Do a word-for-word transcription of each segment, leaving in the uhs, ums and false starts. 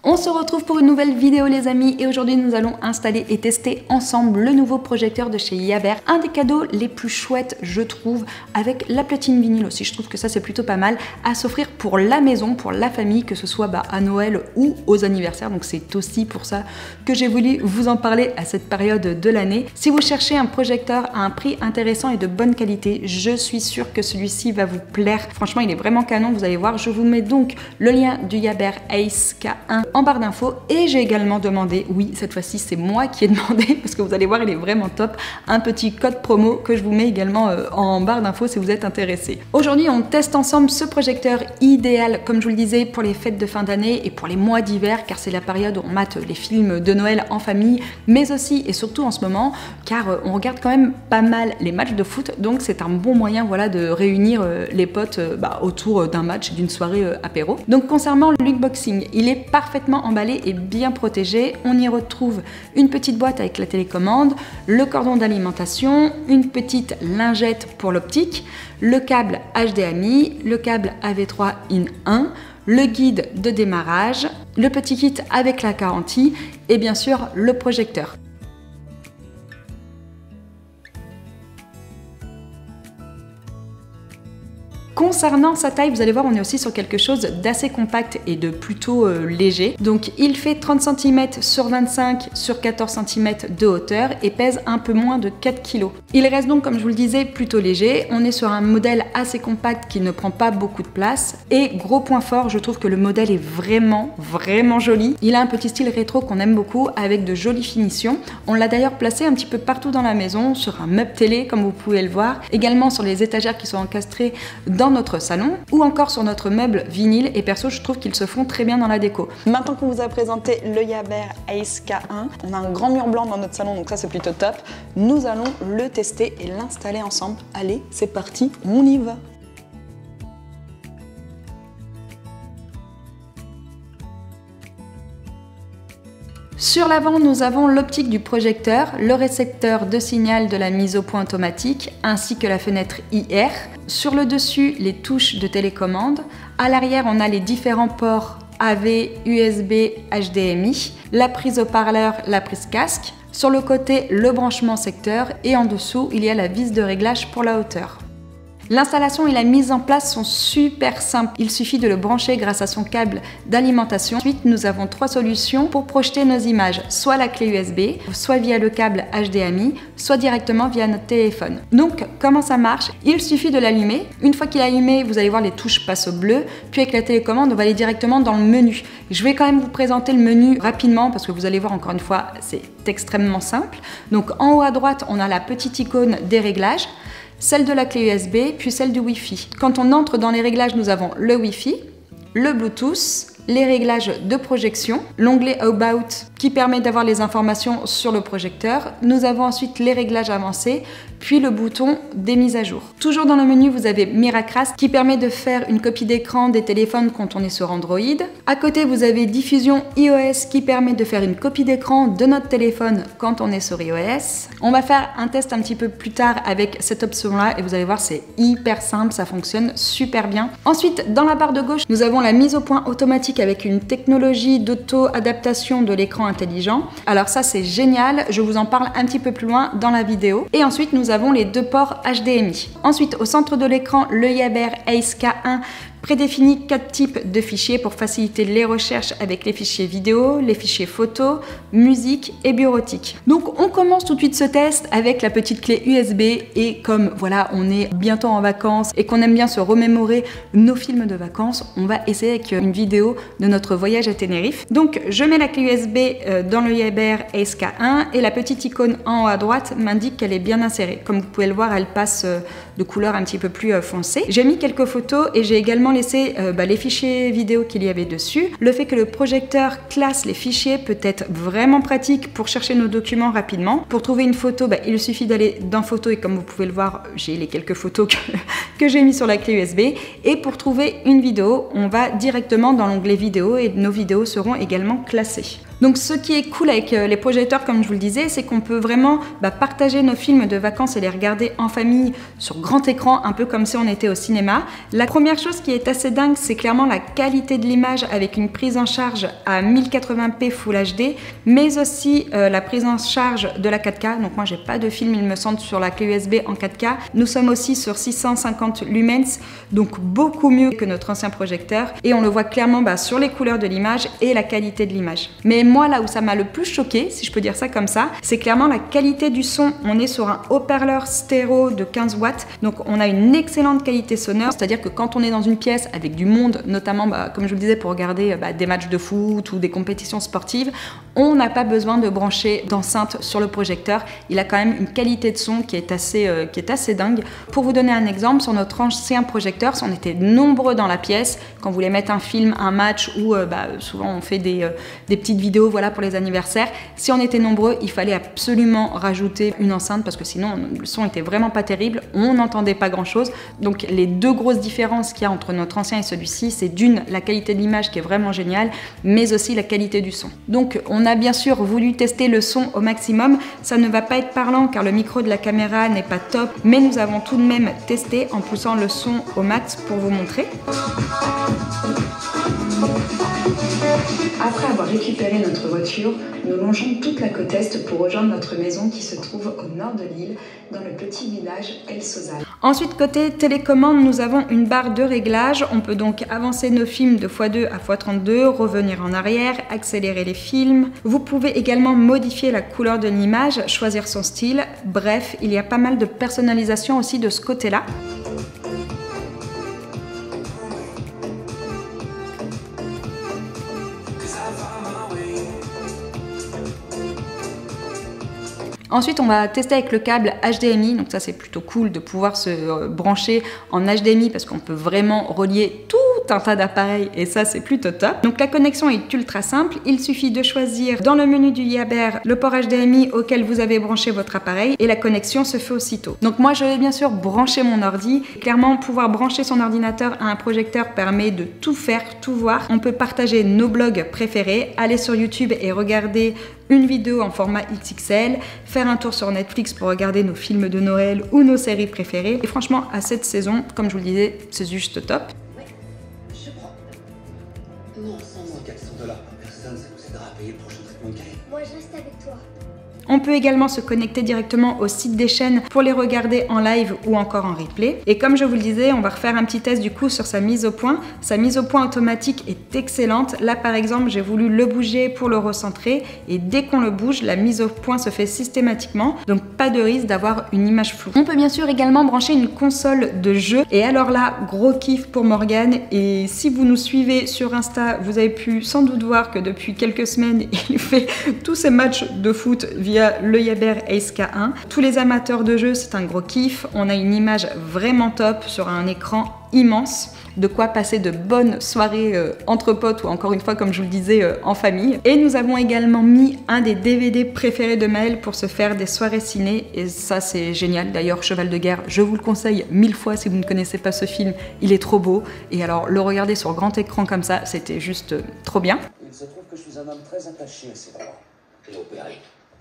On se retrouve pour une nouvelle vidéo les amis et aujourd'hui nous allons installer et tester ensemble le nouveau projecteur de chez Yaber. Un des cadeaux les plus chouettes je trouve, avec la platine vinyle aussi, je trouve que ça c'est plutôt pas mal à s'offrir pour la maison, pour la famille, que ce soit bah, à Noël ou aux anniversaires. Donc c'est aussi pour ça que j'ai voulu vous en parler à cette période de l'année. Si vous cherchez un projecteur à un prix intéressant et de bonne qualité, je suis sûre que celui-ci va vous plaire. Franchement il est vraiment canon, vous allez voir. Je vous mets donc le lien du Yaber Ace K un en barre d'infos et j'ai également demandé, oui cette fois-ci c'est moi qui ai demandé parce que vous allez voir il est vraiment top, un petit code promo que je vous mets également euh, en barre d'infos si vous êtes intéressé. Aujourd'hui on teste ensemble ce projecteur idéal comme je vous le disais pour les fêtes de fin d'année et pour les mois d'hiver car c'est la période où on mate les films de Noël en famille mais aussi et surtout en ce moment car euh, on regarde quand même pas mal les matchs de foot donc c'est un bon moyen voilà, de réunir euh, les potes euh, bah, autour d'un match, d'une soirée euh, apéro. Donc concernant l'unboxing, il est parfaitement emballé et bien protégé. On y retrouve une petite boîte avec la télécommande, le cordon d'alimentation, une petite lingette pour l'optique, le câble H D M I, le câble A V trois in un, le guide de démarrage, le petit kit avec la garantie et bien sûr le projecteur. Concernant sa taille, vous allez voir, on est aussi sur quelque chose d'assez compact et de plutôt euh, léger. Donc il fait trente centimètres sur vingt-cinq sur quatorze centimètres de hauteur et pèse un peu moins de quatre kilos. Il reste donc, comme je vous le disais, plutôt léger. On est sur un modèle assez compact qui ne prend pas beaucoup de place. Et gros point fort, je trouve que le modèle est vraiment, vraiment joli. Il a un petit style rétro qu'on aime beaucoup avec de jolies finitions. On l'a d'ailleurs placé un petit peu partout dans la maison, sur un meuble télé, comme vous pouvez le voir. Également sur les étagères qui sont encastrées dans notre salon ou encore sur notre meuble vinyle et perso je trouve qu'ils se font très bien dans la déco. Maintenant qu'on vous a présenté le Yaber Ace K un, on a un grand mur blanc dans notre salon donc ça c'est plutôt top. Nous allons le tester et l'installer ensemble. Allez c'est parti, on y va. Sur l'avant, nous avons l'optique du projecteur, le récepteur de signal de la mise au point automatique, ainsi que la fenêtre I R. Sur le dessus, les touches de télécommande. À l'arrière, on a les différents ports A V, U S B, H D M I, la prise haut-parleur, la prise casque. Sur le côté, le branchement secteur et en dessous, il y a la vis de réglage pour la hauteur. L'installation et la mise en place sont super simples. Il suffit de le brancher grâce à son câble d'alimentation. Ensuite, nous avons trois solutions pour projeter nos images, soit la clé U S B, soit via le câble H D M I, soit directement via notre téléphone. Donc, comment ça marche? Il suffit de l'allumer. Une fois qu'il est allumé, vous allez voir les touches passent au bleu. Puis avec la télécommande, on va aller directement dans le menu. Je vais quand même vous présenter le menu rapidement parce que vous allez voir encore une fois, c'est extrêmement simple. Donc, en haut à droite, on a la petite icône des réglages, celle de la clé U S B, puis celle du Wi-Fi. Quand on entre dans les réglages, nous avons le Wi-Fi, le Bluetooth, les réglages de projection, l'onglet About qui permet d'avoir les informations sur le projecteur. Nous avons ensuite les réglages avancés, puis le bouton des mises à jour. Toujours dans le menu, vous avez Miracrast qui permet de faire une copie d'écran des téléphones quand on est sur Android. À côté, vous avez Diffusion iOS qui permet de faire une copie d'écran de notre téléphone quand on est sur iOS. On va faire un test un petit peu plus tard avec cette option-là et vous allez voir, c'est hyper simple, ça fonctionne super bien. Ensuite, dans la barre de gauche, nous avons la mise au point automatique avec une technologie d'auto-adaptation de l'écran intelligent. Alors ça c'est génial, je vous en parle un petit peu plus loin dans la vidéo. Et ensuite nous avons les deux ports H D M I. Ensuite au centre de l'écran, le Yaber Ace K un prédéfinit quatre types de fichiers pour faciliter les recherches avec les fichiers vidéo, les fichiers photos, musique et bureautique. Donc on commence tout de suite ce test avec la petite clé U S B et comme voilà on est bientôt en vacances et qu'on aime bien se remémorer nos films de vacances, on va essayer avec une vidéo de notre voyage à Tenerife. Donc je mets la clé U S B dans le Yaber Ace K un et la petite icône en haut à droite m'indique qu'elle est bien insérée. Comme vous pouvez le voir, elle passe de couleur un petit peu plus foncée. J'ai mis quelques photos et j'ai également laisser euh, bah, les fichiers vidéo qu'il y avait dessus. Le fait que le projecteur classe les fichiers peut être vraiment pratique pour chercher nos documents rapidement. Pour trouver une photo, bah, il suffit d'aller dans photos et comme vous pouvez le voir, j'ai les quelques photos que, que j'ai mis sur la clé U S B. Et pour trouver une vidéo, on va directement dans l'onglet vidéo et nos vidéos seront également classées. Donc ce qui est cool avec les projecteurs, comme je vous le disais, c'est qu'on peut vraiment bah, partager nos films de vacances et les regarder en famille sur grand écran, un peu comme si on était au cinéma. La première chose qui est assez dingue, c'est clairement la qualité de l'image avec une prise en charge à mille quatre-vingts p Full H D, mais aussi euh, la prise en charge de la quatre K. Donc moi j'ai pas de film, il me semble, sur la clé U S B en quatre K. Nous sommes aussi sur six cent cinquante lumens, donc beaucoup mieux que notre ancien projecteur, et on le voit clairement bah, sur les couleurs de l'image et la qualité de l'image. Mais moi là où ça m'a le plus choqué, si je peux dire ça comme ça, c'est clairement la qualité du son. On est sur un haut-parleur stéréo de quinze watts, donc on a une excellente qualité sonore, c'est-à-dire que quand on est dans une pièce avec du monde, notamment bah, comme je vous le disais pour regarder bah, des matchs de foot ou des compétitions sportives, on n'a pas besoin de brancher d'enceinte sur le projecteur. Il a quand même une qualité de son qui est assez, euh, qui est assez dingue. Pour vous donner un exemple, sur notre ancien projecteur, si on était nombreux dans la pièce, quand vous voulez mettre un film, un match, ou euh, bah, souvent on fait des, euh, des petites vidéos voilà, pour les anniversaires, si on était nombreux, il fallait absolument rajouter une enceinte parce que sinon le son était vraiment pas terrible, on n'entendait pas grand chose. Donc les deux grosses différences qu'il y a entre notre ancien et celui-ci, c'est d'une, la qualité de l'image qui est vraiment géniale, mais aussi la qualité du son. Donc on a bien sûr voulu tester le son au maximum. Ça ne va pas être parlant car le micro de la caméra n'est pas top, mais nous avons tout de même testé en poussant le son au max pour vous montrer. Après avoir récupéré notre voiture, nous longeons toute la côte est pour rejoindre notre maison qui se trouve au nord de l'île, dans le petit village El Sozal. Ensuite, côté télécommande, nous avons une barre de réglage. On peut donc avancer nos films de fois deux à fois trente-deux, revenir en arrière, accélérer les films. Vous pouvez également modifier la couleur de l'image, choisir son style. Bref, il y a pas mal de personnalisation aussi de ce côté-là. Ensuite, on va tester avec le câble H D M I, donc ça c'est plutôt cool de pouvoir se brancher en H D M I parce qu'on peut vraiment relier tout un tas d'appareils et ça c'est plutôt top. Donc la connexion est ultra simple, il suffit de choisir dans le menu du Yaber le port H D M I auquel vous avez branché votre appareil et la connexion se fait aussitôt. Donc moi je vais bien sûr brancher mon ordi. Clairement, pouvoir brancher son ordinateur à un projecteur permet de tout faire, tout voir. On peut partager nos blogs préférés, aller sur YouTube et regarder une vidéo en format X X L, faire un tour sur Netflix pour regarder nos films de Noël ou nos séries préférées. Et franchement, à cette saison, comme je vous le disais, c'est juste top. Ouais, je prends. Non, sans moi. quatre cents dollars par personne, ça nous aidera à payer le prochain traitement de carrière. Moi, je reste avec toi. On peut également se connecter directement au site des chaînes pour les regarder en live ou encore en replay. Et comme je vous le disais, on va refaire un petit test du coup sur sa mise au point. Sa mise au point automatique est excellente. Là par exemple, j'ai voulu le bouger pour le recentrer et dès qu'on le bouge, la mise au point se fait systématiquement. Donc pas de risque d'avoir une image floue. On peut bien sûr également brancher une console de jeu. Et alors là, gros kiff pour Morgane. Et si vous nous suivez sur Insta, vous avez pu sans doute voir que depuis quelques semaines, il fait tous ses matchs de foot via le Yaber Ace K un. Tous les amateurs de jeux, c'est un gros kiff. On a une image vraiment top sur un écran immense. De quoi passer de bonnes soirées euh, entre potes ou encore une fois, comme je vous le disais, euh, en famille. Et nous avons également mis un des D V D préférés de Maëlle pour se faire des soirées ciné. Et ça, c'est génial. D'ailleurs, Cheval de guerre, je vous le conseille mille fois si vous ne connaissez pas ce film. Il est trop beau. Et alors, le regarder sur grand écran comme ça, c'était juste euh, trop bien. Il se trouve que je suis un homme très attaché à ses droits. Et opéré.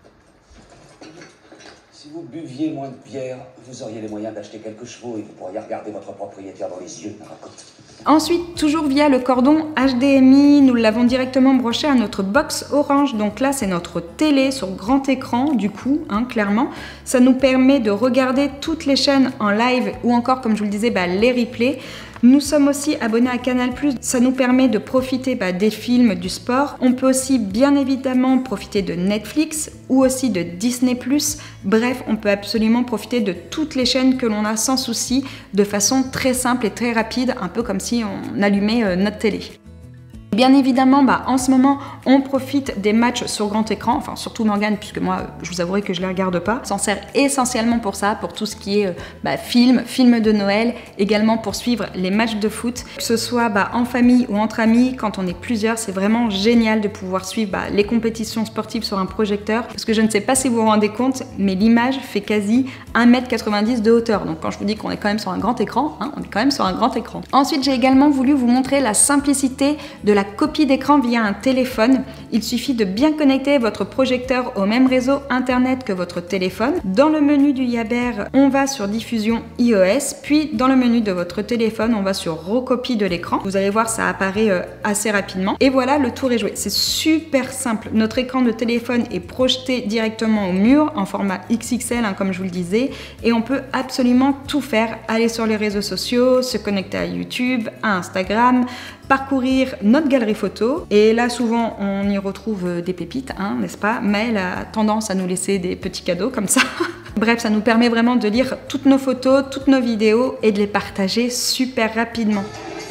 Si vous buviez moins de bière, vous auriez les moyens d'acheter quelques chevaux et vous pourriez regarder votre propriétaire dans les yeux, raconte. Ensuite, toujours via le cordon H D M I, nous l'avons directement branché à notre box Orange. Donc là, c'est notre télé sur grand écran, du coup, hein, clairement. Ça nous permet de regarder toutes les chaînes en live ou encore, comme je vous le disais, bah, les replays. Nous sommes aussi abonnés à Canal plus, ça nous permet de profiter bah, des films, du sport. On peut aussi bien évidemment profiter de Netflix ou aussi de Disney plus. Bref, on peut absolument profiter de toutes les chaînes que l'on a sans souci, de façon très simple et très rapide, un peu comme si on allumait euh, notre télé. Bien évidemment, bah, en ce moment, on profite des matchs sur grand écran, enfin surtout Morgane, puisque moi, je vous avouerai que je ne les regarde pas. On s'en sert essentiellement pour ça, pour tout ce qui est bah, film, film de Noël, également pour suivre les matchs de foot, que ce soit bah, en famille ou entre amis, quand on est plusieurs, c'est vraiment génial de pouvoir suivre bah, les compétitions sportives sur un projecteur, parce que je ne sais pas si vous vous rendez compte, mais l'image fait quasi un mètre quatre-vingt-dix de hauteur, donc quand je vous dis qu'on est quand même sur un grand écran, hein, on est quand même sur un grand écran. Ensuite, j'ai également voulu vous montrer la simplicité de la la copie d'écran via un téléphone. Il suffit de bien connecter votre projecteur au même réseau internet que votre téléphone. Dans le menu du Yaber, on va sur diffusion iOS, puis dans le menu de votre téléphone, on va sur recopie de l'écran. Vous allez voir, ça apparaît euh, assez rapidement. Et voilà, le tour est joué. C'est super simple. Notre écran de téléphone est projeté directement au mur en format X X L, hein, comme je vous le disais, et on peut absolument tout faire. Aller sur les réseaux sociaux, se connecter à YouTube, à Instagram, parcourir notre galerie photo. Et là, souvent, on y retrouve des pépites, hein, n'est-ce pas? Maëlle a tendance à nous laisser des petits cadeaux comme ça. Bref, ça nous permet vraiment de lire toutes nos photos, toutes nos vidéos et de les partager super rapidement.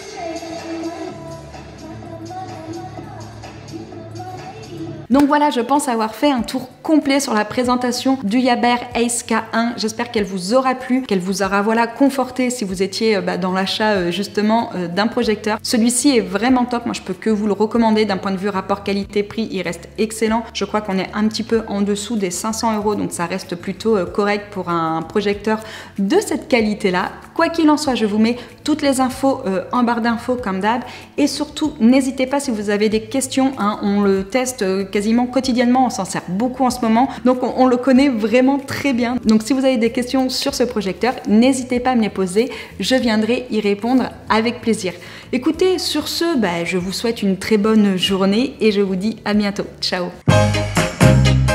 Donc voilà, je pense avoir fait un tour complet sur la présentation du Yaber Ace K un. J'espère qu'elle vous aura plu, qu'elle vous aura voilà, conforté si vous étiez euh, bah, dans l'achat euh, justement euh, d'un projecteur. Celui-ci est vraiment top, moi je peux que vous le recommander d'un point de vue rapport qualité-prix, il reste excellent. Je crois qu'on est un petit peu en dessous des cinq cents euros, donc ça reste plutôt euh, correct pour un projecteur de cette qualité-là. Quoi qu'il en soit, je vous mets toutes les infos euh, en barre d'infos comme d'hab. Et surtout, n'hésitez pas si vous avez des questions, hein, on le teste euh, quasiment quotidiennement, on s'en sert beaucoup en ce moment, donc on, on le connaît vraiment très bien. Donc si vous avez des questions sur ce projecteur, n'hésitez pas à me les poser, je viendrai y répondre avec plaisir. Écoutez, sur ce, bah, je vous souhaite une très bonne journée et je vous dis à bientôt. Ciao!